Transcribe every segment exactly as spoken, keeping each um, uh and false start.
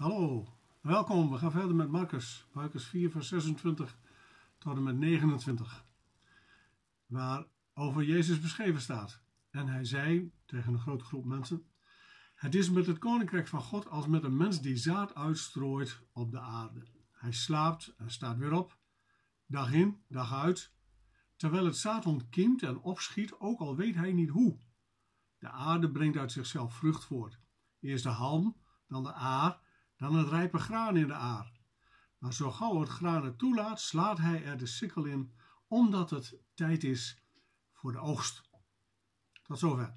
Hallo, welkom. We gaan verder met Marcus. Marcus vier vers zesentwintig tot en met negenentwintig. Waar over Jezus beschreven staat. En hij zei tegen een grote groep mensen: het is met het koninkrijk van God als met een mens die zaad uitstrooit op de aarde. Hij slaapt en staat weer op, dag in, dag uit, terwijl het zaad ontkiemt en opschiet, ook al weet hij niet hoe. De aarde brengt uit zichzelf vrucht voort. Eerst de halm, dan de aar, dan het rijpe graan in de aar. Maar zo gauw het graan het toelaat, slaat hij er de sikkel in, omdat het tijd is voor de oogst. Tot zover.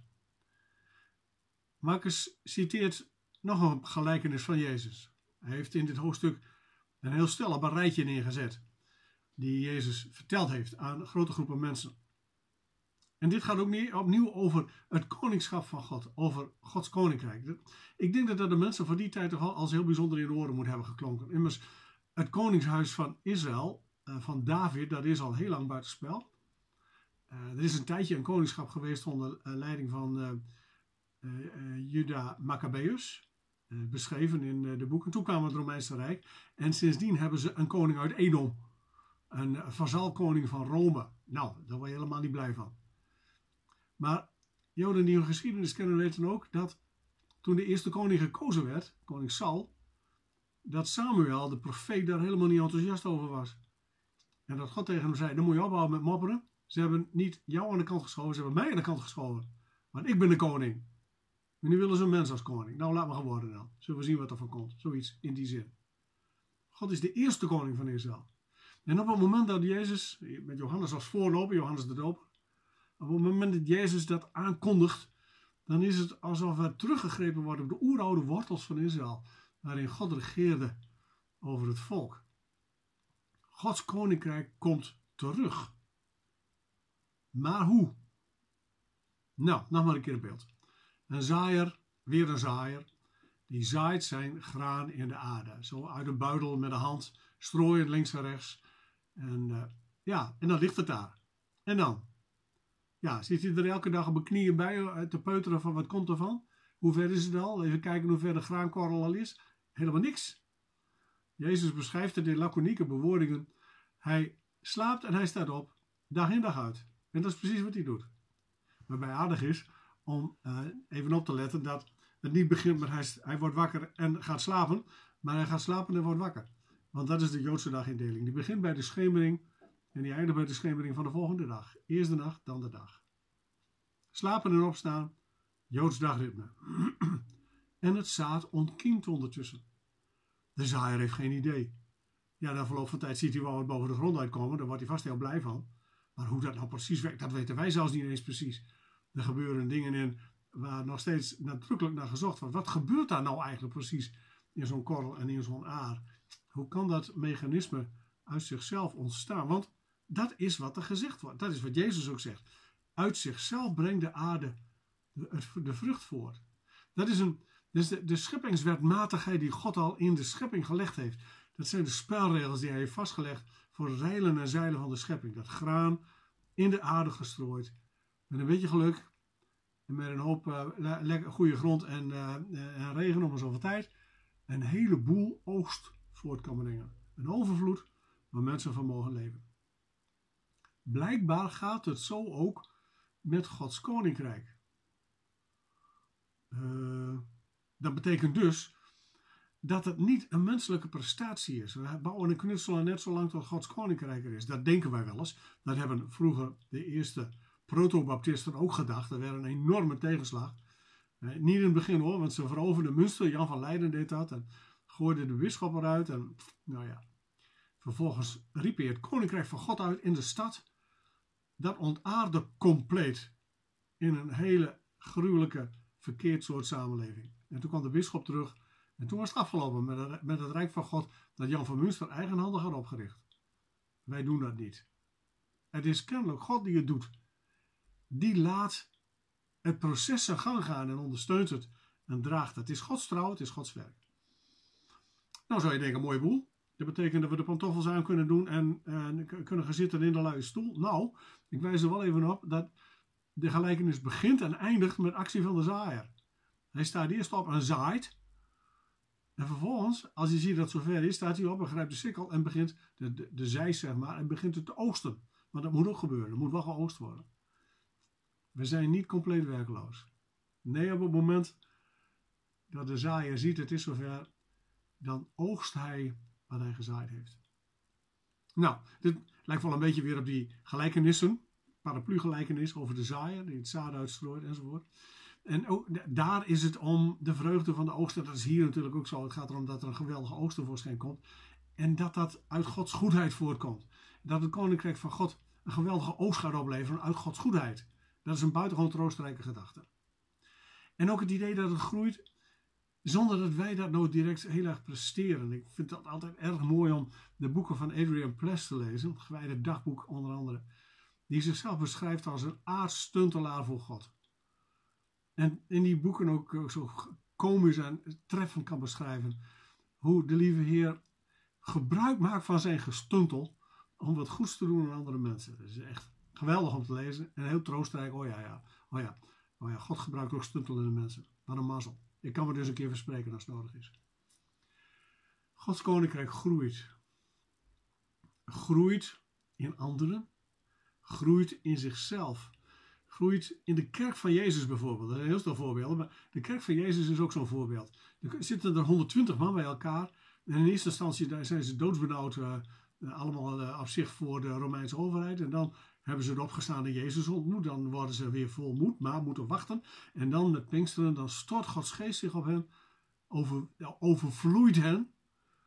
Marcus citeert nog een gelijkenis van Jezus. Hij heeft in dit hoofdstuk een heel stel op een rijtje neergezet, die Jezus verteld heeft aan grote groepen mensen. En dit gaat ook niet opnieuw over het koningschap van God, over Gods koninkrijk. Ik denk dat dat de mensen van die tijd toch al als heel bijzonder in de oren moet hebben geklonken. Immers, het koningshuis van Israël, van David, dat is al heel lang buitenspel. Uh, er is een tijdje een koningschap geweest onder uh, leiding van uh, uh, uh, Juda Maccabeus, uh, beschreven in uh, de boeken. Toen kwam het Romeinse Rijk en sindsdien hebben ze een koning uit Edom, een vazalkoning van Rome. Nou, daar word je helemaal niet blij van. Maar Joden die hun geschiedenis kennen weten ook dat toen de eerste koning gekozen werd, koning Saul, dat Samuel, de profeet, daar helemaal niet enthousiast over was. En dat God tegen hem zei: dan moet je ophouden met mopperen. Ze hebben niet jou aan de kant geschoven, ze hebben mij aan de kant geschoven. Want ik ben de koning. En nu willen ze een mens als koning. Nou, laat maar geworden dan. Zullen we zien wat er van komt. Zoiets in die zin. God is de eerste koning van Israël. En op het moment dat Jezus, met Johannes als voorloper, Johannes de Doper, op het moment dat Jezus dat aankondigt, dan is het alsof er teruggegrepen wordt op de oeroude wortels van Israël, waarin God regeerde over het volk. Gods koninkrijk komt terug. Maar hoe? Nou, nog maar een keer een beeld. Een zaaier, weer een zaaier, die zaait zijn graan in de aarde. Zo uit een buidel met de hand, strooien links en rechts. En uh, ja, en dan ligt het daar. En dan? Ja, zit hij er elke dag op een knieën bij te peuteren van wat komt er van? Hoe ver is het al? Even kijken hoe ver de graankorrel al is. Helemaal niks. Jezus beschrijft het in laconieke bewoordingen. Hij slaapt en hij staat op, dag in dag uit. En dat is precies wat hij doet. Waarbij aardig is om uh, even op te letten dat het niet begint met hij, hij wordt wakker en gaat slapen. Maar hij gaat slapen en wordt wakker. Want dat is de Joodse dagindeling. Die begint bij de schemering en die eindigt bij de schemering van de volgende dag. Eerst de nacht, dan de dag. Slapen en opstaan, Joods dagritme. En het zaad ontkiemt ondertussen. De zaaier heeft geen idee. Ja, na verloop van tijd ziet hij wel wat boven de grond uitkomen. Daar wordt hij vast heel blij van. Maar hoe dat nou precies werkt, dat weten wij zelfs niet eens precies. Er gebeuren dingen in waar nog steeds nadrukkelijk naar gezocht wordt. Wat gebeurt daar nou eigenlijk precies in zo'n korrel en in zo'n aar? Hoe kan dat mechanisme uit zichzelf ontstaan? Want dat is wat er gezegd wordt. Dat is wat Jezus ook zegt. Uit zichzelf brengt de aarde de, de vrucht voort. Dat is, een, dat is de, de scheppingswetmatigheid die God al in de schepping gelegd heeft. Dat zijn de spelregels die hij heeft vastgelegd voor het reilen en zeilen van de schepping. Dat graan in de aarde gestrooid. Met een beetje geluk en met een hoop uh, goede grond en, uh, en regen om zoveel tijd. Een heleboel oogst voort kan brengen. Een overvloed waar mensen van mogen leven. Blijkbaar gaat het zo ook met Gods koninkrijk. Uh, dat betekent dus dat het niet een menselijke prestatie is. We bouwen een knutsel net zolang tot Gods koninkrijk er is. Dat denken wij wel eens. Dat hebben vroeger de eerste protobaptisten ook gedacht. Dat werd een enorme tegenslag. Uh, niet in het begin hoor, want ze veroverden Münster. Jan van Leiden deed dat en gooide de bisschop eruit. En nou ja, vervolgens riep hij het koninkrijk van God uit in de stad. Dat ontaarde compleet in een hele gruwelijke, verkeerd soort samenleving. En toen kwam de bisschop terug en toen was het afgelopen met het, met het Rijk van God dat Jan van Münster eigenhandig had opgericht. Wij doen dat niet. Het is kennelijk God die het doet. Die laat het proces zijn gang gaan en ondersteunt het en draagt het. Het is Gods trouw, het is Gods werk. Nou zou je denken, een mooie boel. Dat betekent dat we de pantoffels aan kunnen doen en uh, kunnen gaan zitten in de luie stoel. Nou, ik wijs er wel even op dat de gelijkenis begint en eindigt met actie van de zaaier. Hij staat eerst op en zaait. En vervolgens, als je ziet dat het zover is, staat hij op en grijpt de sikkel en begint de, de, de zeis, zeg maar, en begint het te oogsten. Maar dat moet ook gebeuren. Er moet wel geoogst worden. We zijn niet compleet werkloos. Nee, op het moment dat de zaaier ziet, het is zover, dan oogst hij wat hij gezaaid heeft. Nou, dit lijkt wel een beetje weer op die gelijkenissen. Paraplu-gelijkenis over de zaaier, die het zaad uitstrooit enzovoort. En ook, daar is het om de vreugde van de oogst. Dat is hier natuurlijk ook zo. Het gaat erom dat er een geweldige oogst tevoorschijn komt. En dat dat uit Gods goedheid voortkomt. Dat het koninkrijk van God een geweldige oogst gaat opleveren uit Gods goedheid. Dat is een buitengewoon troostrijke gedachte. En ook het idee dat het groeit zonder dat wij dat nou direct heel erg presteren. Ik vind dat altijd erg mooi om de boeken van Adrian Pless te lezen. Een gewijde dagboek onder andere. Die zichzelf beschrijft als een aardstuntelaar voor God. En in die boeken ook zo komisch en treffend kan beschrijven hoe de lieve Heer gebruik maakt van zijn gestuntel om wat goeds te doen aan andere mensen. Dat is echt geweldig om te lezen en heel troostrijk. Oh ja, ja, oh ja, oh ja, God gebruikt ook stuntelende mensen. Wat een mazzel. Ik kan me dus een keer verspreken als het nodig is. Gods koninkrijk groeit. Groeit in anderen. Groeit in zichzelf. Groeit in de kerk van Jezus bijvoorbeeld. Dat zijn heel veel voorbeelden. Maar de kerk van Jezus is ook zo'n voorbeeld. Er zitten er honderdtwintig man bij elkaar. En in eerste instantie zijn ze doodsbenauwd. Uh, allemaal uh, op zich voor de Romeinse overheid. En dan hebben ze de opgestaande Jezus ontmoet. Dan worden ze weer vol moed. Maar moeten wachten. En dan met Pinksteren. Dan stort Gods geest zich op hen. Over, ja, overvloeit hen.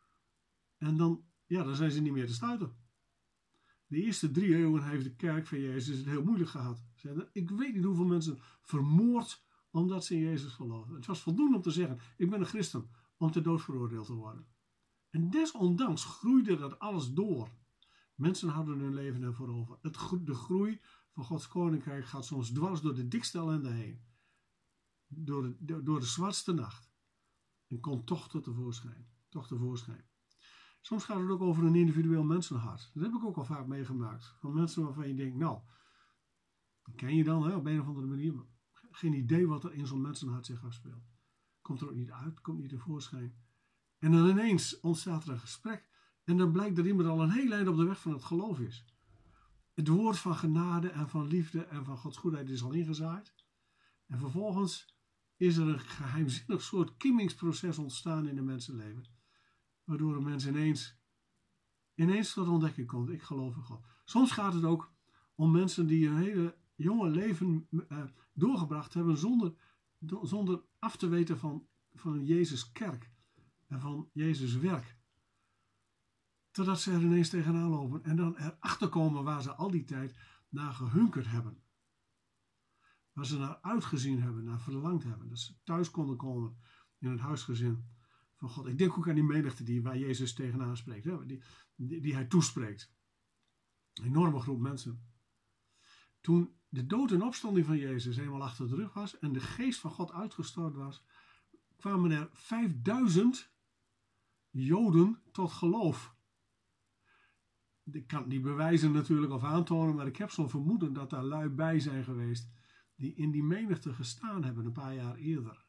En dan, ja, dan zijn ze niet meer te stuiten. De eerste drie eeuwen heeft de kerk van Jezus het heel moeilijk gehad. Ik weet niet hoeveel mensen vermoord omdat ze in Jezus geloven. Het was voldoende om te zeggen, ik ben een christen, om ter dood veroordeeld te worden. En desondanks groeide dat alles door. Mensen hadden hun leven ervoor over. Het, de groei van Gods koninkrijk gaat soms dwars door de dikste ellende heen. Door de, door, door de zwartste nacht. En komt toch tot tevoorschijn. Toch tevoorschijn. Soms gaat het ook over een individueel mensenhart. Dat heb ik ook al vaak meegemaakt. Van mensen waarvan je denkt, nou, ken je dan hè, op een of andere manier. Maar geen idee wat er in zo'n mensenhart zich afspeelt. Komt er ook niet uit, komt niet tevoorschijn. En dan ineens ontstaat er een gesprek. En dan blijkt dat iemand al een heel eind op de weg van het geloof is. Het woord van genade en van liefde en van Gods goedheid is al ingezaaid. En vervolgens is er een geheimzinnig soort kimmingsproces ontstaan in de mensenleven. Waardoor een mens ineens, ineens tot ontdekking komt. Ik geloof in God. Soms gaat het ook om mensen die een hele jonge leven uh, doorgebracht hebben zonder, do, zonder af te weten van, van Jezus kerk en van Jezus werk. Totdat ze er ineens tegenaan lopen en dan erachter komen waar ze al die tijd naar gehunkerd hebben. Waar ze naar uitgezien hebben, naar verlangd hebben. Dat ze thuis konden komen in het huisgezin van God. Ik denk ook aan die menigte die, waar Jezus tegenaan spreekt. Hè? Die, die, die hij toespreekt. Een enorme groep mensen. Toen de dood en opstanding van Jezus helemaal achter de rug was en de geest van God uitgestort was, kwamen er vijfduizend Joden tot geloof. Ik kan het niet bewijzen natuurlijk of aantonen, maar ik heb zo'n vermoeden dat daar lui bij zijn geweest die in die menigte gestaan hebben een paar jaar eerder.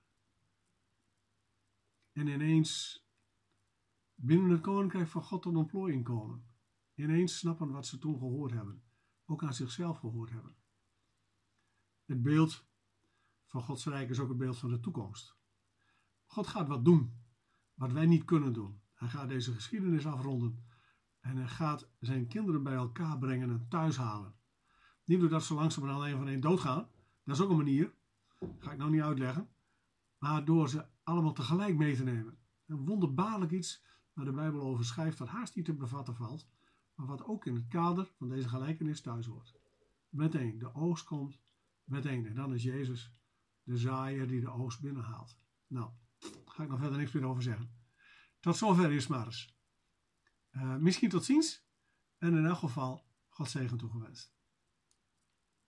En ineens binnen het koninkrijk van God tot ontplooiing komen. Ineens snappen wat ze toen gehoord hebben. Ook aan zichzelf gehoord hebben. Het beeld van Gods rijk is ook het beeld van de toekomst. God gaat wat doen wat wij niet kunnen doen. Hij gaat deze geschiedenis afronden. En hij gaat zijn kinderen bij elkaar brengen en thuis halen. Niet doordat ze langzamerhand een van een doodgaan. Dat is ook een manier. Dat ga ik nou niet uitleggen. Maar door ze allemaal tegelijk mee te nemen. Een wonderbaarlijk iets waar de Bijbel over schrijft dat haast niet te bevatten valt. Maar wat ook in het kader van deze gelijkenis thuis hoort. Meteen, de oogst komt. Meteen, en dan is Jezus de zaaier die de oogst binnenhaalt. Nou, daar ga ik nog verder niks meer over zeggen. Tot zover is maar eens. Uh, misschien tot ziens. En in elk geval, God zegen toegewenst.